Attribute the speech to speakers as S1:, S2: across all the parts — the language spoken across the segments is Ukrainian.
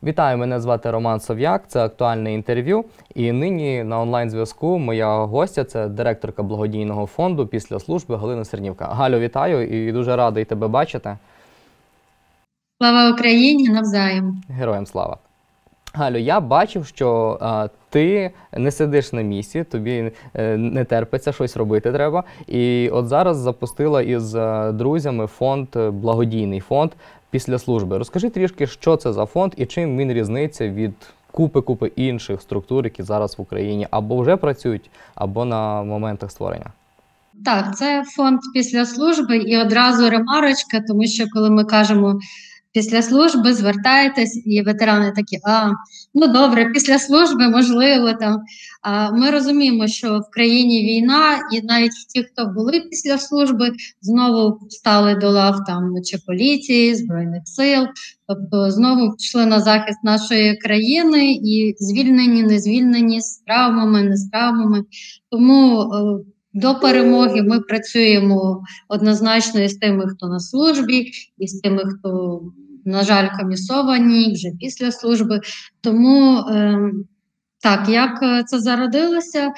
S1: Вітаю, мене звати Роман Сов'як, це актуальне інтерв'ю. І нині на онлайн-зв'язку моя гостя – це директорка благодійного фонду «Після служби» Галина Сернівка. Галю, вітаю і дуже радий тебе бачити.
S2: Слава Україні, навзаєм.
S1: Героям слава. Галю, я бачив, що ти не сидиш на місці, тобі не терпиться, щось робити треба. І от зараз запустила із друзями фонд, благодійний фонд «Після служби». Розкажи трішки, що це за фонд і чим він різниця від купи інших структур, які зараз в Україні або вже працюють, або на моментах створення.
S2: Так, це фонд «Після служби» і одразу ремарочка, тому що коли ми кажемо «після служби», звертайтесь, і ветерани такі, ну добре, після служби, можливо, там. Ми розуміємо, що в країні війна, і навіть ті, хто були після служби, знову стали до лав там чи поліції, Збройних сил, тобто знову пішли на захист нашої країни і звільнені, не звільнені, з травмами, не з травмами. Тому до перемоги ми працюємо однозначно і з тими, хто на службі, і з тими, хто, на жаль, комісовані вже після служби. Тому, так, як це зародилося?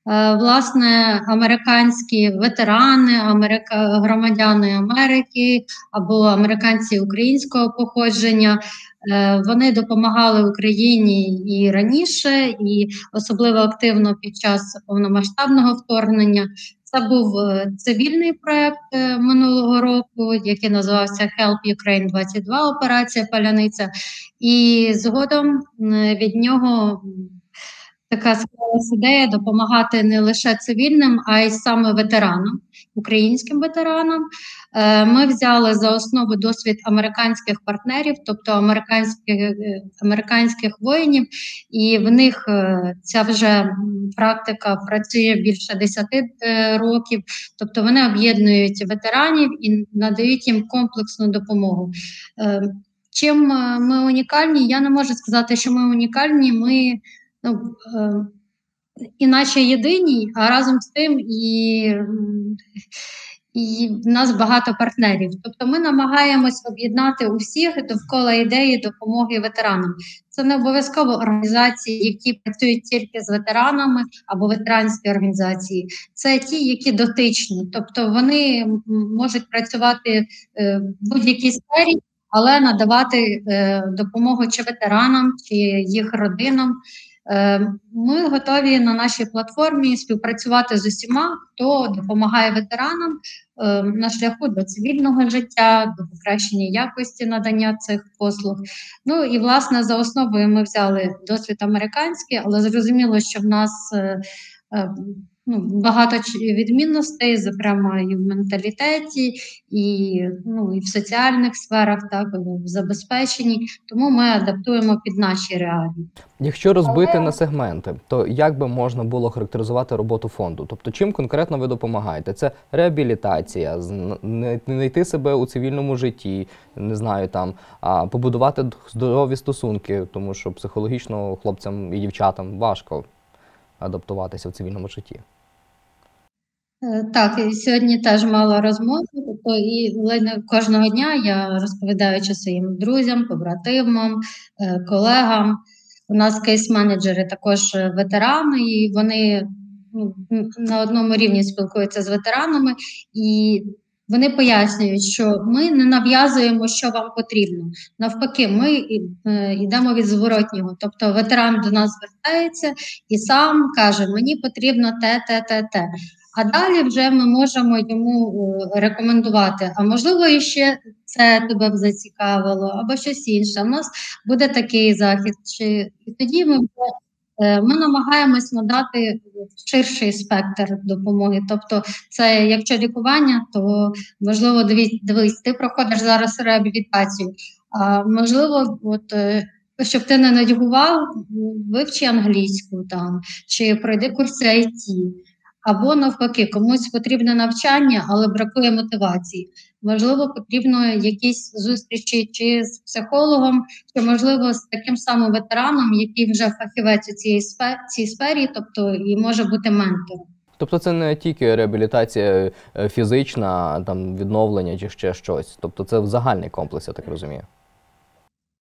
S2: Власне, американські ветерани, громадяни Америки або американці українського походження, вони допомагали Україні і раніше, і особливо активно під час повномасштабного вторгнення. Це був цивільний проєкт минулого року, який називався Help Ukraine 22, операція «Паляниця». І згодом від нього така склалась ідея допомагати не лише цивільним, а й саме ветеранам, українським ветеранам. Ми взяли за основу досвід американських партнерів, тобто американських воїнів, і в них ця вже практика працює більше 10 років, тобто вони об'єднують ветеранів і надають їм комплексну допомогу. Чим ми унікальні? Я не можу сказати, що ми унікальні, ми іначе єдині, а разом з тим і в нас багато партнерів. Тобто ми намагаємось об'єднати усіх довкола ідеї допомоги ветеранам. Це не обов'язково організації, які працюють тільки з ветеранами або ветеранські організації. Це ті, які дотичні. Тобто вони можуть працювати в будь-якій сфері, але надавати допомогу чи ветеранам, чи їх родинам. Ми готові на нашій платформі співпрацювати з усіма, хто допомагає ветеранам на шляху до цивільного життя, до покращення якості надання цих послуг. Ну і, власне, за основою ми взяли досвід американський, але зрозуміло, що в нас багато відмінностей, зокрема і в менталітеті, і в соціальних сферах, так, в забезпеченні, тому ми адаптуємо під наші реалії.
S1: Якщо розбити на сегменти, то як би можна було характеризувати роботу фонду? Тобто чим конкретно ви допомагаєте? Це реабілітація, знайти себе у цивільному житті, не знаю, там, побудувати здорові стосунки, тому що психологічно хлопцям і дівчатам важко адаптуватися в цивільному житті.
S2: Так, і сьогодні теж мала розмову, тобто і кожного дня я розповідаю своїм друзям, побратимам, колегам. У нас кейс-менеджери також ветерани, і вони на одному рівні спілкуються з ветеранами, і вони пояснюють, що ми не нав'язуємо, що вам потрібно. Навпаки, ми йдемо від зворотнього. Тобто ветеран до нас звертається і сам каже, мені потрібно те. А далі вже ми можемо йому рекомендувати, а можливо, іще це тебе б зацікавило, або щось інше. У нас буде такий захід. І тоді ми намагаємось надати ширший спектр допомоги. Тобто це, якщо лікування, то можливо, дивись, ти проходиш зараз реабілітацію, а можливо, щоб ти не нудьгував, вивчи англійську там, чи пройди курси IT. Або навпаки, комусь потрібне навчання, але бракує мотивації. Можливо, потрібно якісь зустрічі чи з психологом, чи, можливо, з таким самим ветераном, який вже фахівець у цій сфері, тобто і може бути ментором.
S1: Тобто це не тільки реабілітація фізична, там, відновлення чи ще щось. Тобто це загальний комплекс, я так розумію.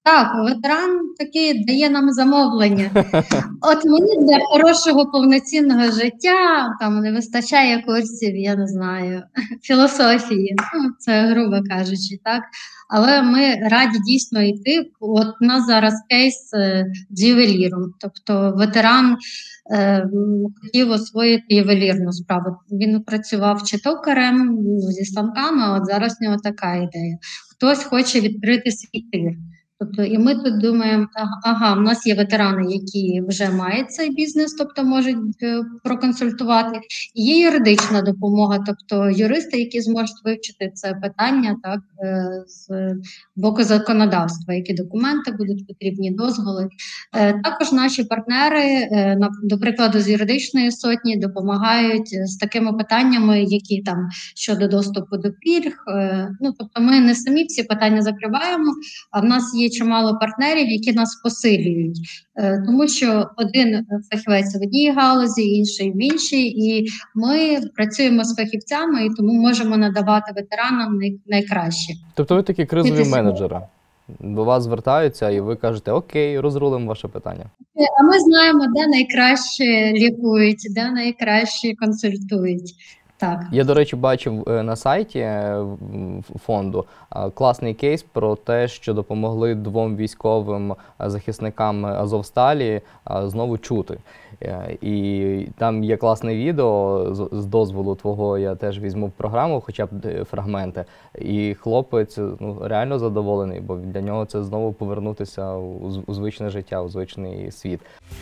S2: Так, ветеран таки дає нам замовлення. От мені для хорошого повноцінного життя там не вистачає курсів, я не знаю, філософії, ну, це грубо кажучи, так. Але ми раді дійсно йти. От у нас зараз кейс з ювеліром, тобто ветеран хотів освоїти ювелірну справу. Він працював чи токарем, зі станками, а от зараз в нього така ідея. Хтось хоче відкрити свій тир. Тобто, і ми тут думаємо, ага, в нас є ветерани, які вже мають цей бізнес, тобто можуть проконсультувати. І є юридична допомога, тобто юристи, які зможуть вивчити це питання, так, з боку законодавства, які документи будуть потрібні, дозволи. Також наші партнери, до прикладу, з юридичної сотні допомагають з такими питаннями, які там щодо доступу до пільг. Ну, тобто ми не самі всі питання закриваємо, а в нас є чимало партнерів, які нас посилюють, тому що один фахівець в одній галузі, інший в іншій, і ми працюємо з фахівцями, і тому можемо надавати ветеранам найкраще.
S1: Тобто ви такі кризові менеджери. До вас звертаються і ви кажете, окей, розрулимо ваше питання.
S2: А ми знаємо, де найкраще лікують, де найкраще консультують. Так.
S1: Я, до речі, бачив на сайті фонду класний кейс про те, що допомогли 2 військовим захисникам Азовсталі знову чути. І там є класне відео, з дозволу твого я теж візьму в програму, хоча б фрагменти. І хлопець реально задоволений, бо для нього це знову повернутися у звичне життя, у звичний світ.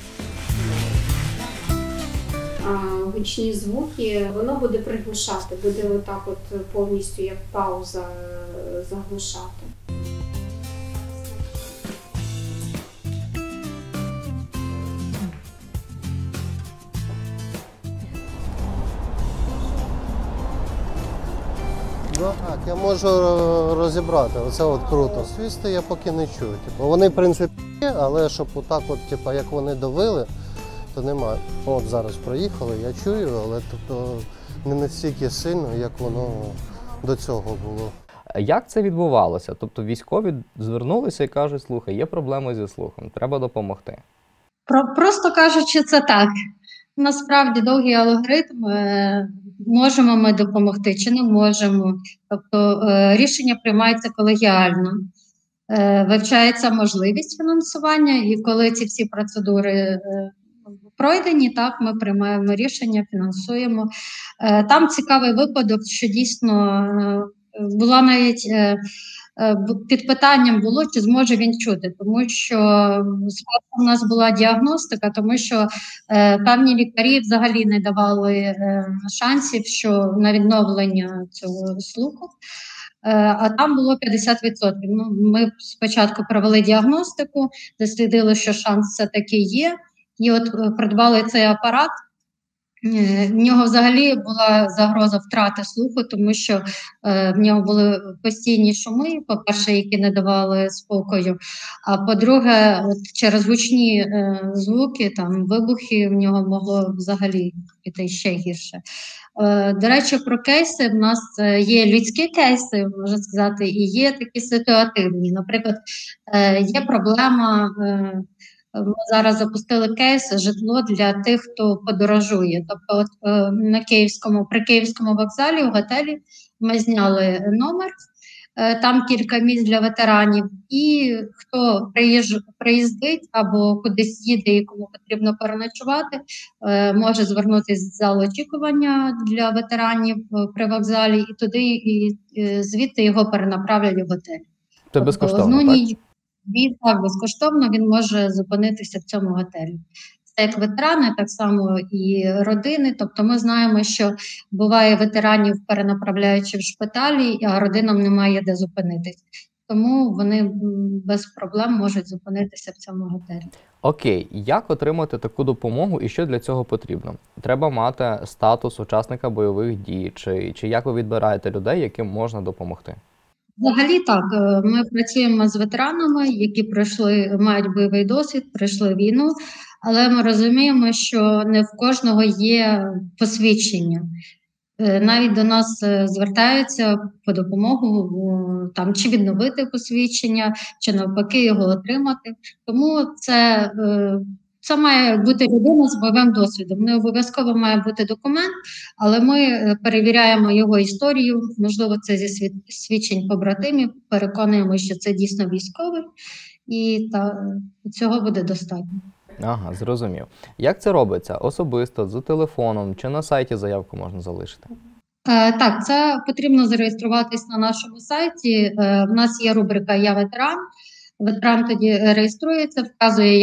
S3: Гучні звуки, воно буде приглушати, буде отак от повністю як пауза заглушати.
S4: Так, я можу розібрати, оце от круто. Свісти я поки не чую. Вони в принципі є, але щоб отак от, як вони давили, то немає. От зараз проїхали, я чую, але тобто не настільки сильно, як воно до цього було.
S1: Як це відбувалося? Тобто військові звернулися і кажуть, слухай, є проблеми зі слухом, треба допомогти.
S2: Просто кажучи, це так. Насправді довгий алгоритм, можемо ми допомогти чи не можемо. Тобто рішення приймається колегіально. Вивчається можливість фінансування, і коли ці всі процедури пройдені, так, ми приймаємо рішення, фінансуємо. Там цікавий випадок, що дійсно була навіть під питанням було, чи зможе він чути, тому що у нас була діагностика, тому що певні лікарі взагалі не давали шансів що на відновлення цього слуху. А там було 50%. Ну, ми спочатку провели діагностику, дослідили, що шанс все-таки є, і от придбали цей апарат. В нього взагалі була загроза втрати слуху, тому що в нього були постійні шуми, по-перше, які не давали спокою, а по-друге, через гучні звуки, там, вибухи, в нього могло взагалі піти ще гірше. До речі, про кейси в нас є людські кейси, можна сказати, і є такі ситуативні. Наприклад, є проблема. Ми зараз запустили кейс «Житло для тих, хто подорожує». Тобто от, при Київському вокзалі у готелі ми зняли номер, там кілька місць для ветеранів, і хто приїздить або кудись їде і кому потрібно переночувати, може звернутися в зал очікування для ветеранів при вокзалі, і туди, і звідти його перенаправлять в готель.
S1: Це безкоштовно, так?
S2: Так, безкоштовно він може зупинитися в цьому готелі. Це як ветерани, так само і родини. Тобто ми знаємо, що буває ветеранів перенаправляючи в шпиталі, а родинам немає де зупинитись. Тому вони без проблем можуть зупинитися в цьому готелі.
S1: Окей, як отримати таку допомогу і що для цього потрібно? Треба мати статус учасника бойових дій, чи як ви відбираєте людей, яким можна допомогти?
S2: Взагалі так, ми працюємо з ветеранами, які мають бойовий досвід, пройшли війну, але ми розуміємо, що не в кожного є посвідчення. Навіть до нас звертаються по допомогу там чи відновити посвідчення, чи навпаки його отримати. Тому це має бути людина з бойовим досвідом. Не обов'язково має бути документ, але ми перевіряємо його історію, можливо, це зі свідчень побратимів, переконуємо, що це дійсно військовий, і цього буде достатньо.
S1: Ага, зрозумів. Як це робиться? Особисто, за телефоном чи на сайті заявку можна залишити?
S2: Так, це потрібно зареєструватись на нашому сайті. В нас є рубрика «Я ветеран». Ветеран тоді реєструється, вказує,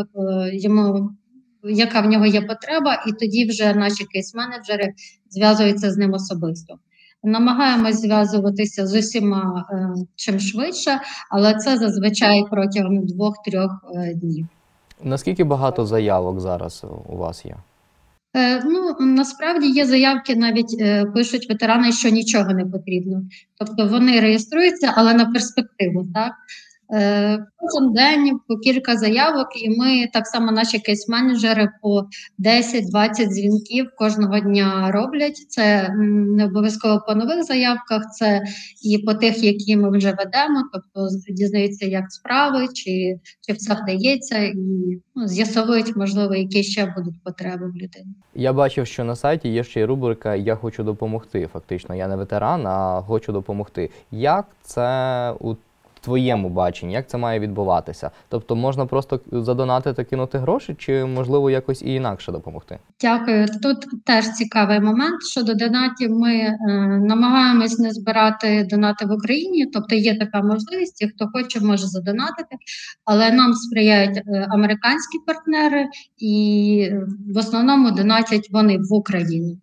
S2: яка в нього є потреба, і тоді вже наші кейс-менеджери зв'язуються з ним особисто. Намагаємось зв'язуватися з усіма чим швидше, але це зазвичай протягом 2-3 днів.
S1: Наскільки багато заявок зараз у вас є?
S2: Насправді є заявки, навіть пишуть ветерани, що нічого не потрібно. Тобто вони реєструються, але на перспективу, так? Кожен день по кілька заявок, і ми так само наші кейс-менеджери по 10-20 дзвінків кожного дня роблять. Це не обов'язково по нових заявках, це і по тих, які ми вже ведемо, тобто дізнаються, як справи, чи все вдається, і з'ясовують, можливо, які ще будуть потреби в людини.
S1: Я бачив, що на сайті є ще й рубрика «Я хочу допомогти». Фактично, я не ветеран, а хочу допомогти. Як це у твоєму баченні, як це має відбуватися? Тобто можна просто задонатити, кинути гроші, чи можливо якось і інакше допомогти?
S2: Дякую. Тут теж цікавий момент. Щодо донатів, ми намагаємось не збирати донати в Україні, тобто є така можливість, і хто хоче, може задонатити, але нам сприяють американські партнери, і в основному донатять вони в Україну.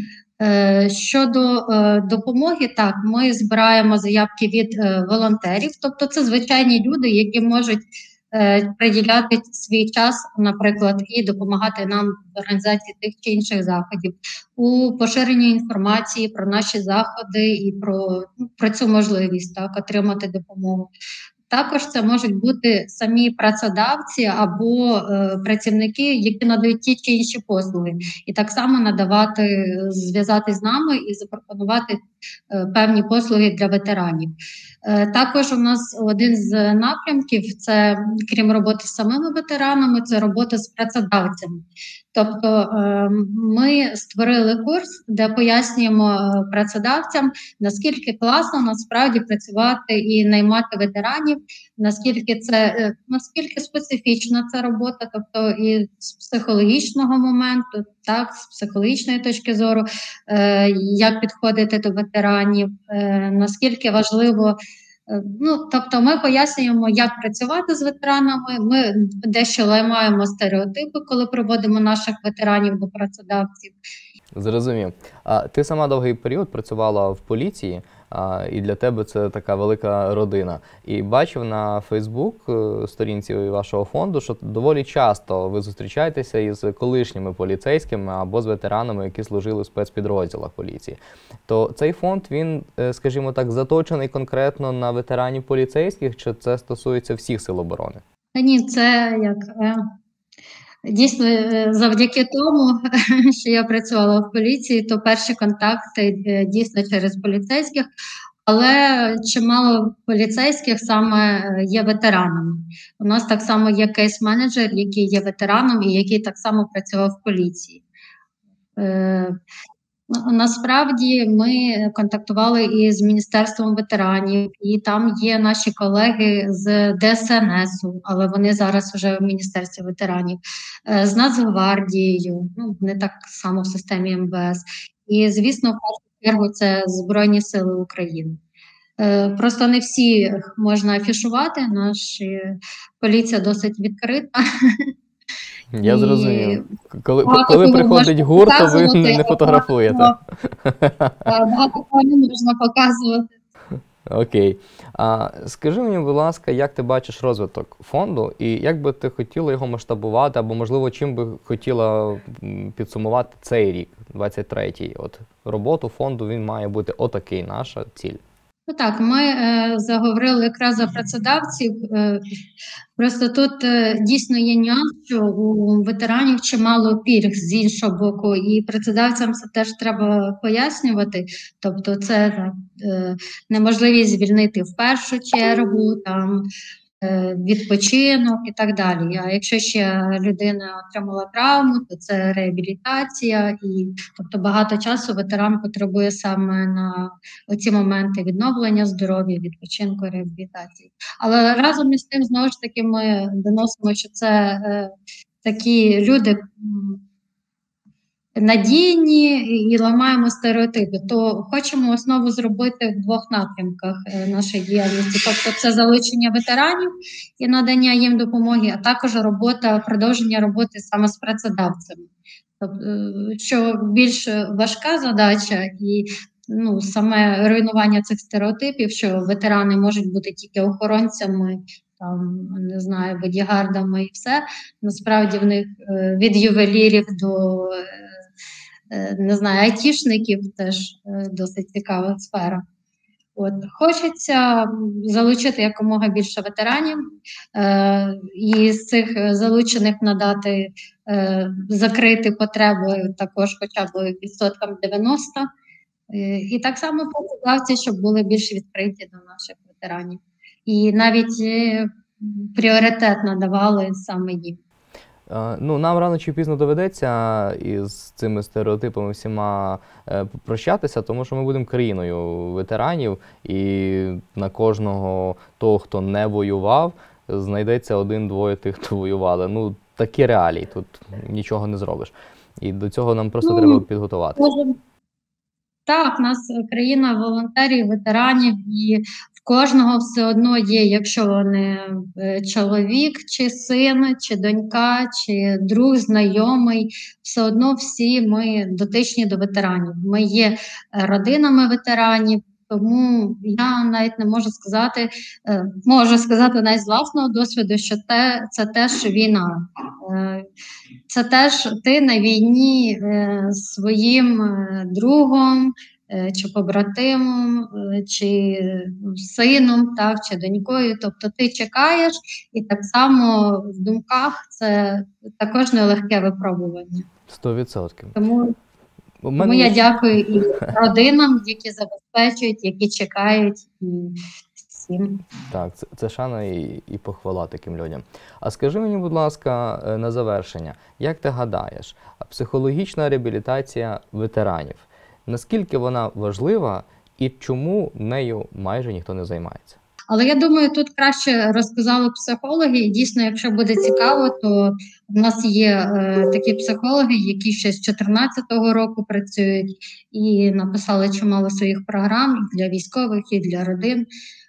S2: Щодо допомоги, так, ми збираємо заявки від волонтерів, тобто це звичайні люди, які можуть приділяти свій час, наприклад, і допомагати нам в організації тих чи інших заходів, у поширенні інформації про наші заходи і про цю можливість так, отримати допомогу. Також це можуть бути самі працедавці або працівники, які надають ті чи інші послуги, і так само зв'язати з нами і запропонувати певні послуги для ветеранів. Також у нас один з напрямків, це, крім роботи з самими ветеранами, це робота з працедавцями. Тобто ми створили курс, де пояснюємо працедавцям, наскільки класно насправді працювати і наймати ветеранів, наскільки специфічна ця робота, тобто і з психологічного моменту, так, з психологічної точки зору, як підходити до ветеранів, наскільки важливо. Тобто ми пояснюємо, як працювати з ветеранами, ми дещо ламаємо стереотипи, коли приводимо наших ветеранів до працедавців.
S1: Зрозумів. Ти сама довгий період працювала в поліції, і для тебе це така велика родина. І бачив на Фейсбук сторінці вашого фонду, що доволі часто ви зустрічаєтеся із колишніми поліцейськими або з ветеранами, які служили в спецпідрозділах поліції. То цей фонд, він, скажімо так, заточений конкретно на ветеранів поліцейських, чи це стосується всіх сил оборони?
S2: Ні, це дійсно, завдяки тому, що я працювала в поліції, то перші контакти дійсно через поліцейських, але чимало поліцейських саме є ветеранами. У нас так само є кейс-менеджер, який є ветераном і який так само працював в поліції. Насправді ми контактували і з Міністерством ветеранів, і там є наші колеги з ДСНСу, але вони зараз вже в Міністерстві ветеранів, з Нацгвардією, не так само в системі МВС. І, звісно, в першу чергу це Збройні Сили України. Просто не всі можна афішувати, наша поліція досить відкрита.
S1: Я зрозумів. Коли приходить гурт, то ви не фотографуєте.
S2: Багато кого не можна показувати.
S1: Окей. Скажи мені, будь ласка, як ти бачиш розвиток фонду і як би ти хотіла його масштабувати, або, можливо, чим би хотіла підсумувати цей рік, 23-й? От роботу фонду, він має бути отакий, наша ціль.
S2: Ну так, ми заговорили якраз за працедавців. Просто тут дійсно є нюанс, що у ветеранів чимало пільг з іншого боку, і працедавцям це теж треба пояснювати. Тобто, це так, неможливість звільнити в першу чергу, там відпочинок і так далі. А якщо ще людина отримала травму, то це реабілітація, і тобто багато часу ветеран потребує саме на оці моменти відновлення здоров'я, відпочинку, реабілітації. Але разом із тим, знову ж таки, ми доносимо, що це такі люди надійні і ламаємо стереотипи, то хочемо основу зробити в двох напрямках нашої діяльності. Тобто це залучення ветеранів і надання їм допомоги, а також продовження роботи саме з працедавцями. Тобто, що більш важка задача і саме руйнування цих стереотипів, що ветерани можуть бути тільки охоронцями, там, не знаю, бодігардами і все. Насправді в них від ювелірів до не знаю, айтішників теж досить цікава сфера. От, хочеться залучити якомога більше ветеранів, і з цих залучених надати, закрити потреби також хоча б відсоткам 90. І так само працедавці, щоб були більш відкриті до наших ветеранів. І навіть пріоритет надавали саме їм.
S1: Нам рано чи пізно доведеться із цими стереотипами всіма прощатися, тому що ми будемо країною ветеранів, і на кожного того, хто не воював, знайдеться один-двоє тих, хто воювали. Такі реалії, тут нічого не зробиш. І до цього нам просто треба підготуватися.
S2: Так, у нас країна волонтерів, ветеранів, і в кожного все одно є, якщо вони чоловік, чи син, чи донька, чи друг, знайомий, все одно всі ми дотичні до ветеранів. Ми є родинами ветеранів, тому я навіть не можу сказати навіть з власного досвіду, що це теж війна. Це теж ти на війні своїм другом, чи побратимом, чи сином, так, чи донькою. Тобто ти чекаєш, і так само в думках це також нелегке випробування.
S1: 100%.
S2: Тому я дякую і родинам, які забезпечують, які чекають, і всім.
S1: Так, це шана і похвала таким людям. А скажи мені, будь ласка, на завершення, як ти гадаєш, психологічна реабілітація ветеранів, наскільки вона важлива і чому нею майже ніхто не займається?
S2: Але я думаю, тут краще розказали психологи, і дійсно, якщо буде цікаво, то в нас є такі психологи, які ще з 2014 року працюють і написали чимало своїх програм і для військових, і для родин.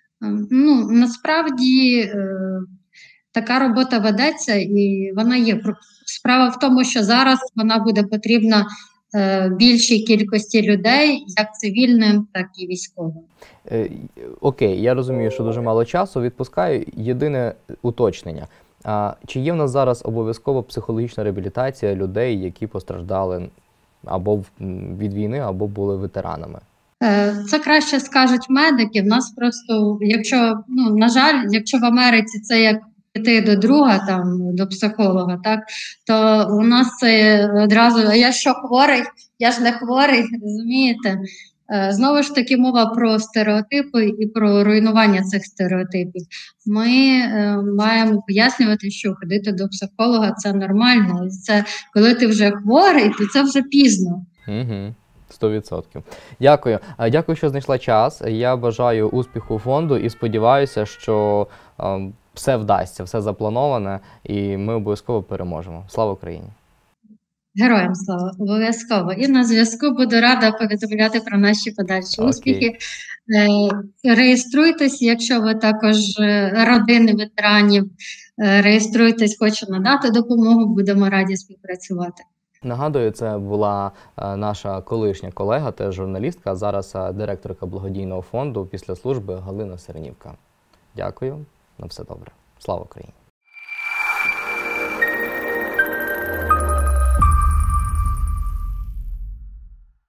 S2: Насправді така робота ведеться і вона є. Справа в тому, що зараз вона буде потрібна більшій кількості людей, як цивільним, так і військовим.
S1: Окей, я розумію, що дуже мало часу, відпускаю. Єдине уточнення. Чи є в нас зараз обов'язково психологічна реабілітація людей, які постраждали або від війни, або були ветеранами?
S2: Це краще скажуть медики. В нас просто, на жаль, якщо в Америці це як піти до друга, там, до психолога, так, то у нас це одразу, а я що, хворий? Я ж не хворий, розумієте? Знову ж таки, мова про стереотипи і про руйнування цих стереотипів. Ми маємо пояснювати, що ходити до психолога – це нормально. Це коли ти вже хворий, то це вже пізно.
S1: 100%. Дякую. Дякую, що знайшла час. Я бажаю успіху фонду і сподіваюся, що все вдасться, все заплановане, і ми обов'язково переможемо. Слава Україні!
S2: Героям слава! Обов'язково. І на зв'язку буду рада повідомляти про наші подальші успіхи. Реєструйтесь, якщо ви також родини ветеранів, реєструйтесь, хочу надати допомогу, будемо раді співпрацювати.
S1: Нагадую, це була наша колишня колега, теж журналістка, а зараз директорка благодійного фонду після служби Галина Серенівка. Дякую, на все добре. Слава Україні!